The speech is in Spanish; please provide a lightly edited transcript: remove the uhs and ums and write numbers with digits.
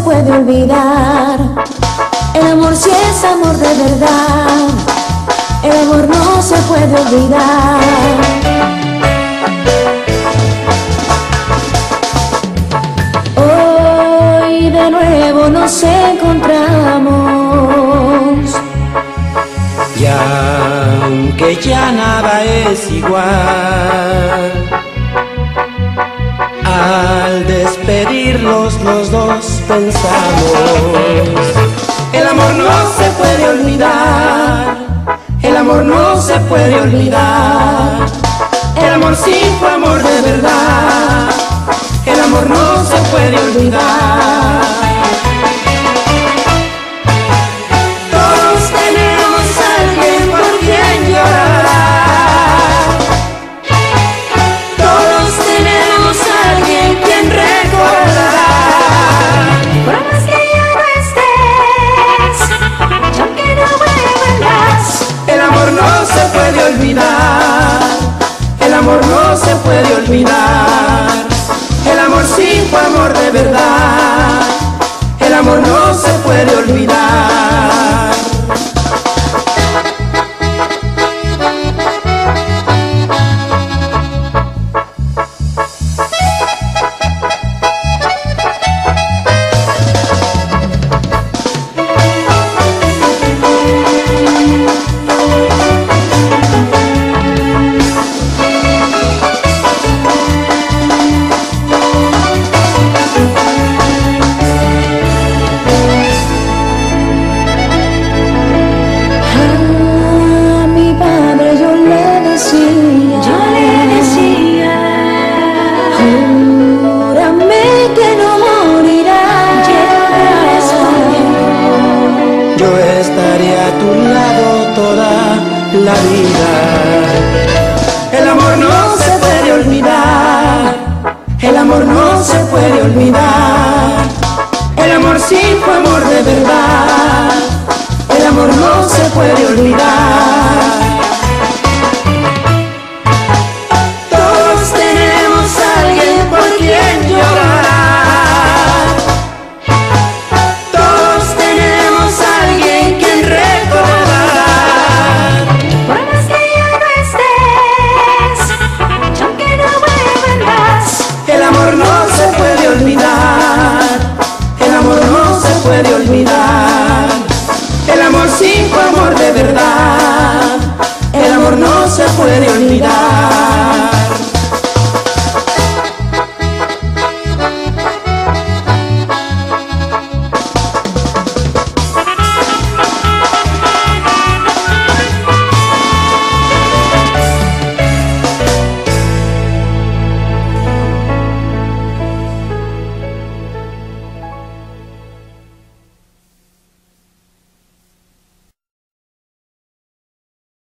puede olvidar. El amor sí es amor de verdad. El amor no se puede olvidar. Hoy de nuevo nos encontramos. Y aunque ya nada es igual, al despedirlos los dos pensamos: el amor no se puede olvidar, el amor no se puede olvidar. El amor sí fue amor de verdad, el amor no se puede olvidar. Todos tenemos a alguien por quien llorar, todos tenemos a alguien quien recordar. Por más que ya no estés, aunque no vuelvas, El amor no se puede olvidar, el amor no se puede olvidar. El amor sí fue amor de verdad, el amor no se puede olvidar. Yo estaré a tu lado toda la vida. El amor no se puede olvidar, el amor no se puede olvidar. El amor sí fue amor de verdad, el amor no se puede olvidar. Todos tenemos a alguien por quien llorar, todos tenemos a alguien quien recordar. por más que ya no estés, aunque no vuelvas, El amor no se puede olvidar, el amor no se puede olvidar. El amor sí fue amor de verdad, el amor no se puede olvidar.